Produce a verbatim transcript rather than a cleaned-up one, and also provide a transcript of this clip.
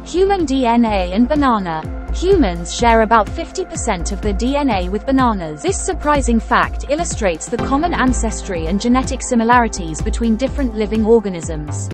Human D N A and banana. Humans share about fifty percent of the D N A with bananas. This surprising fact illustrates the common ancestry and genetic similarities between different living organisms.